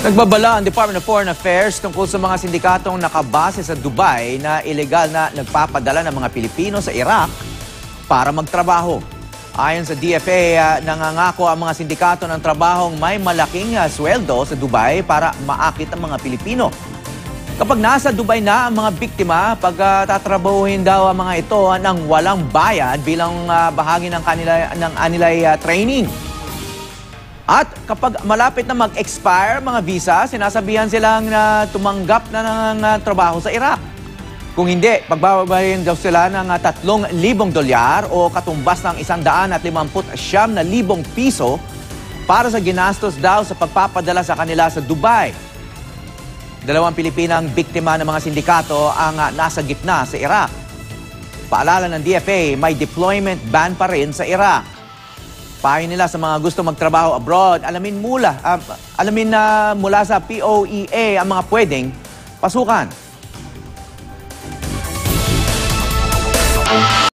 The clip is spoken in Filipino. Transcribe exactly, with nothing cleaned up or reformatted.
Nagbabala ang Department of Foreign Affairs tungkol sa mga sindikatong nakabase sa Dubai na ilegal na nagpapadala ng mga Pilipino sa Iraq para magtrabaho. Ayon sa D F A, uh, nangangako ang mga sindikato ng trabahong may malaking uh, sweldo sa Dubai para maakit ang mga Pilipino. Kapag nasa Dubai na ang mga biktima, pagtatrabahuhin uh, daw ang mga ito uh, ng walang bayad bilang uh, bahagi ng kanila ng anilay uh, training. At kapag malapit na mag-expire mga visa, sinasabihan silang na tumanggap na ng uh, trabaho sa Iraq. Kung hindi, pagbababayin daw sila ng uh, tatlong libong dolyar o katumbas ng isang daan at limamput siyam na libong piso para sa ginastos daw sa pagpapadala sa kanila sa Dubai. Dalawang Pilipinang biktima ng mga sindikato ang uh, nasa gitna sa Iraq. Paalala ng D F A, may deployment ban pa rin sa Iraq. Payo nila sa mga gusto magtrabaho abroad, alamin mula, uh, alamin na uh, mula sa P O E A ang mga pwedeng pasukan.